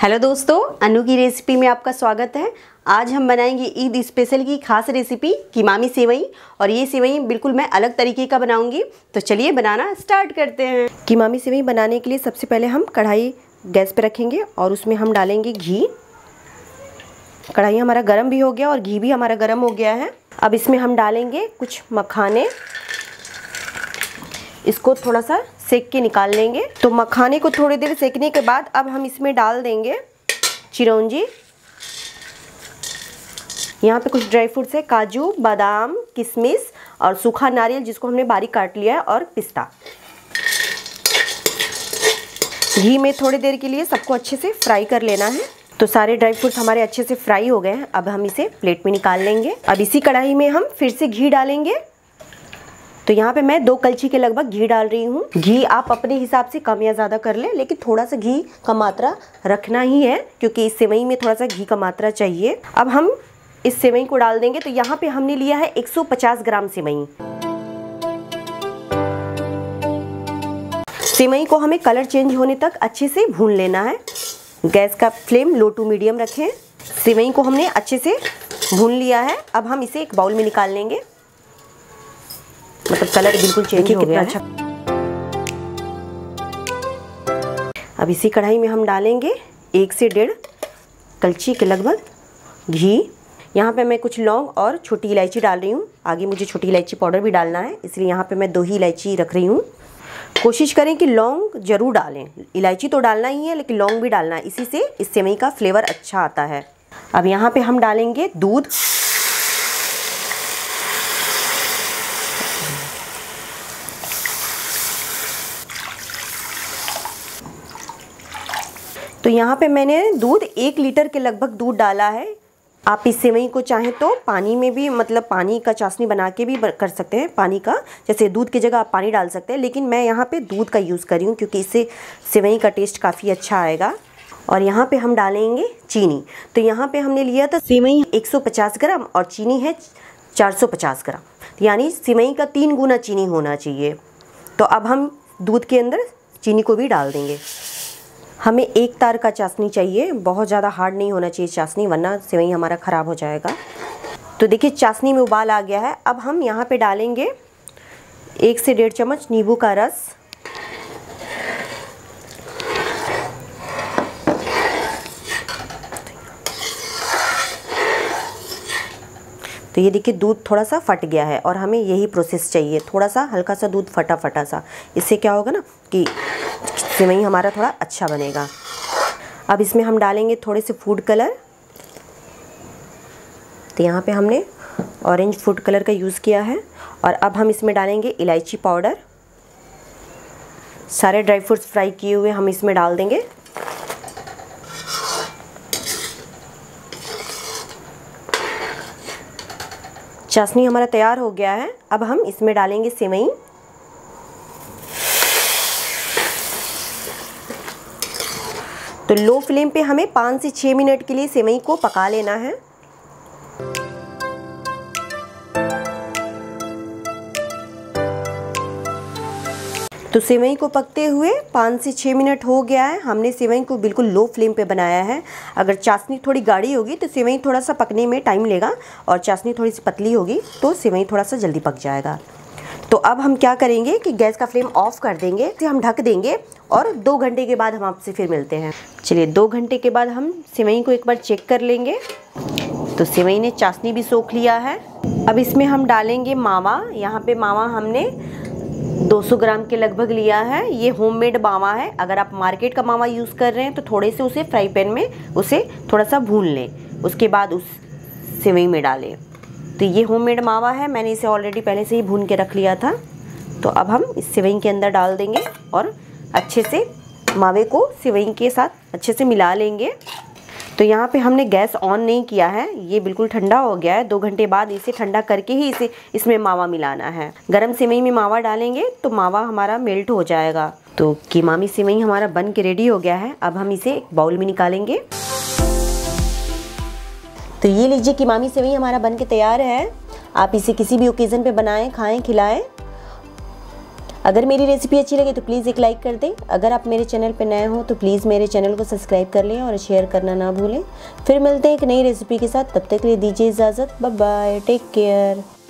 Hello दोस्तों, अनु की recipe में आपका स्वागत है। आज हम बनाएंगे ईद स्पेशल की खास रेसिपी कीमामी सेवई। और ये सेवई बिल्कुल मैं अलग तरीके का बनाऊंगी। तो चलिए बनाना स्टार्ट करते हैं। कीमामी सेवई बनाने के लिए सबसे पहले हम कढ़ाई गैस पे रखेंगे और उसमें हम डालेंगे घी। कढ़ाई हमारा गर्म भी हो गया और घी भी हमारा गर्म हो गया है। अब इसमें हम डालेंगे कुछ मखाने, इसको थोड़ा सा सेक के निकाल लेंगे। तो मखाने को थोड़ी देर सेकने के बाद अब हम इसमें डाल देंगे चिरौंजी। यहाँ पे कुछ ड्राई फ्रूट्स है, काजू, बादाम, किशमिश और सूखा नारियल जिसको हमने बारीक काट लिया है, और पिस्ता। घी में थोड़ी देर के लिए सबको अच्छे से फ्राई कर लेना है। तो सारे ड्राई फ्रूट्स हमारे अच्छे से फ्राई हो गए हैं। अब हम इसे प्लेट में निकाल लेंगे। अब इसी कढ़ाई में हम फिर से घी डालेंगे। तो यहाँ पे मैं 2 कलछी के लगभग घी डाल रही हूँ। घी आप अपने हिसाब से कम या ज़्यादा कर लें, लेकिन थोड़ा सा घी का मात्रा रखना ही है क्योंकि इस सेवई में थोड़ा सा घी का मात्रा चाहिए। अब हम इस सेवई को डाल देंगे। तो यहाँ पे हमने लिया है 150 ग्राम सेवई। सेवई को हमें कलर चेंज होने तक अच्छे से भून लेना है। गैस का फ्लेम लो टू मीडियम रखें। सेवई को हमने अच्छे से भून लिया है। अब हम इसे एक बाउल में निकाल लेंगे। मतलब कलर बिल्कुल चेंज हो गया है। अब इसी कढ़ाई में हम डालेंगे 1 से 1.5 कलछी के लगभग घी। यहाँ पे मैं कुछ लौंग और छोटी इलायची डाल रही हूँ। आगे मुझे छोटी इलायची पाउडर भी डालना है, इसलिए यहाँ पे मैं 2 ही इलायची रख रही हूँ। कोशिश करें कि लौंग जरूर डालें। इलायची तो डालना ही है, लेकिन लौंग भी डालना है, इसी से इस सेवई का फ्लेवर अच्छा आता है। अब यहाँ पे हम डालेंगे दूध। तो यहाँ पे मैंने दूध 1 लीटर के लगभग दूध डाला है। आप इस सेवई को चाहें तो पानी में भी, मतलब पानी का चाशनी बना के भी कर सकते हैं। पानी का, जैसे दूध की जगह आप पानी डाल सकते हैं, लेकिन मैं यहाँ पे दूध का यूज़ कर रही हूँ क्योंकि इससे सेवई का टेस्ट काफ़ी अच्छा आएगा। और यहाँ पे हम डालेंगे चीनी। तो यहाँ पे हमने लिया था सेवई 150 ग्राम और चीनी है 450 ग्राम, यानी सेवई का 3 गुना चीनी होना चाहिए। तो अब हम दूध के अंदर चीनी को भी डाल देंगे। हमें 1 तार का चाशनी चाहिए, बहुत ज़्यादा हार्ड नहीं होना चाहिए चाशनी, वरना सेवई हमारा ख़राब हो जाएगा। तो देखिए चाशनी में उबाल आ गया है। अब हम यहाँ पे डालेंगे 1 से 1.5 चम्मच नींबू का रस। तो ये देखिए दूध थोड़ा सा फट गया है और हमें यही प्रोसेस चाहिए, थोड़ा सा हल्का सा दूध फटा फटा सा। इससे क्या होगा ना कि सेवई हमारा थोड़ा अच्छा बनेगा। अब इसमें हम डालेंगे थोड़े से फूड कलर। तो यहाँ पे हमने ऑरेंज फूड कलर का यूज़ किया है। और अब हम इसमें डालेंगे इलायची पाउडर। सारे ड्राई फ्रूट्स फ्राई किए हुए हम इसमें डाल देंगे। चाशनी हमारा तैयार हो गया है। अब हम इसमें डालेंगे सेवई। तो लो फ्लेम पे हमें 5 से 6 मिनट के लिए सेवई को पका लेना है। तो सेवई को पकते हुए 5 से 6 मिनट हो गया है। हमने सेवई को बिल्कुल लो फ्लेम पे बनाया है। अगर चाशनी थोड़ी गाढ़ी होगी तो सेवई थोड़ा सा पकने में टाइम लेगा, और चाशनी थोड़ी सी पतली होगी तो सेवई थोड़ा सा जल्दी पक जाएगा। तो अब हम क्या करेंगे कि गैस का फ्लेम ऑफ कर देंगे, फिर हम ढक देंगे और 2 घंटे के बाद हम आपसे फिर मिलते हैं। चलिए 2 घंटे के बाद हम सेवई को एक बार चेक कर लेंगे। तो सेवई ने चाशनी भी सोख लिया है। अब इसमें हम डालेंगे मावा। यहाँ पे मावा हमने 200 ग्राम के लगभग लिया है। ये होममेड मावा है। अगर आप मार्केट का मावा यूज़ कर रहे हैं तो थोड़े से उसे फ्राई पैन में उसे थोड़ा सा भून लें, उसके बाद उस सेवई में डालें। तो ये होममेड मावा है, मैंने इसे ऑलरेडी पहले से ही भून के रख लिया था। तो अब हम इस सेवई के अंदर डाल देंगे और अच्छे से मावे को सेवई के साथ अच्छे से मिला लेंगे। तो यहाँ पे हमने गैस ऑन नहीं किया है, ये बिल्कुल ठंडा हो गया है। 2 घंटे बाद इसे ठंडा करके ही इसमें मावा मिलाना है। गरम सेवई में मावा डालेंगे तो मावा हमारा मेल्ट हो जाएगा। तो कीमामी सेवई हमारा बन के रेडी हो गया है। अब हम इसे एक बाउल में निकालेंगे। तो ये लीजिए कीमामी सेवई हमारा बन के तैयार है। आप इसे किसी भी ओकेज़न पे बनाएं, खाएं, खिलाएं। अगर मेरी रेसिपी अच्छी लगे तो प्लीज़ एक लाइक कर दें। अगर आप मेरे चैनल पर नए हो तो प्लीज़ मेरे चैनल को सब्सक्राइब कर लें और शेयर करना ना भूलें। फिर मिलते हैं एक नई रेसिपी के साथ, तब तक के लिए दीजिए इजाज़त। Bye bye, take care.